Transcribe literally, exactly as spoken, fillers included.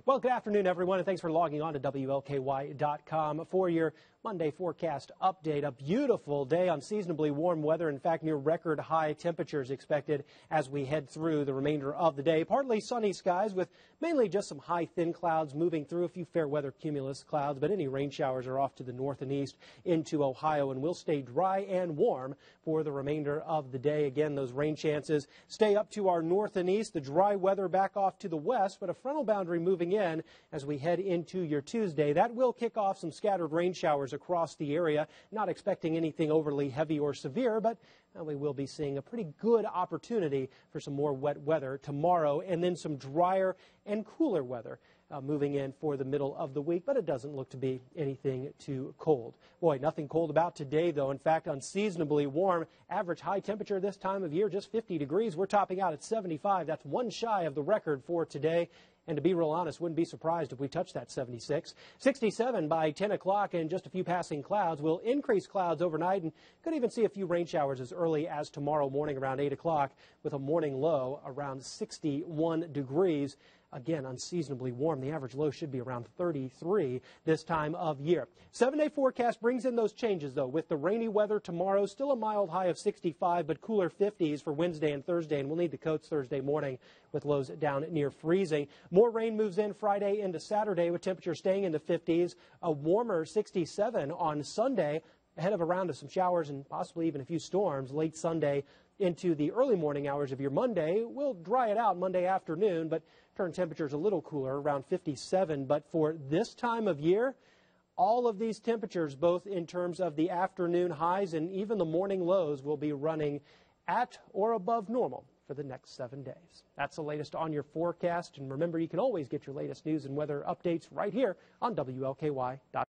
Well, good afternoon, everyone, and thanks for logging on to W L K Y dot com for your Monday forecast update. A beautiful day, unseasonably warm weather. In fact, near record high temperatures expected as we head through the remainder of the day. Partly sunny skies with mainly just some high thin clouds moving through, a few fair weather cumulus clouds, but any rain showers are off to the north and east into Ohio and will stay dry and warm for the remainder of the day. Again, those rain chances stay up to our north and east, the dry weather back off to the west, but a frontal boundary moving in as we head into your Tuesday. That will kick off some scattered rain showers across the area. Not expecting anything overly heavy or severe, but uh, we will be seeing a pretty good opportunity for some more wet weather tomorrow, and then some drier and cooler weather uh, moving in for the middle of the week, but it doesn't look to be anything too cold. Boy, nothing cold about today, though. In fact, unseasonably warm. Average high temperature this time of year, just fifty degrees. We're topping out at seventy-five. That's one shy of the record for today. And to be real honest, wouldn't be surprised if we touch that seventy-six. sixty-seven by ten o'clock, and just a few passing clouds. We'll increase clouds overnight and could even see a few rain showers as early as tomorrow morning around eight o'clock, with a morning low around sixty-one degrees. Again, unseasonably warm. The average low should be around thirty-three this time of year. Seven-day forecast brings in those changes, though, with the rainy weather tomorrow. Still a mild high of sixty-five, but cooler fifties for Wednesday and Thursday, and we'll need the coats Thursday morning with lows down near freezing. More rain moves in Friday into Saturday, with temperatures staying in the fifties. A warmer sixty-seven on Sunday, ahead of a round of some showers and possibly even a few storms late Sunday into the early morning hours of your Monday. We'll dry it out Monday afternoon, but turn temperatures a little cooler, around fifty-seven. But for this time of year, all of these temperatures, both in terms of the afternoon highs and even the morning lows, will be running at or above normal for the next seven days. That's the latest on your forecast. And remember, you can always get your latest news and weather updates right here on W L K Y dot com.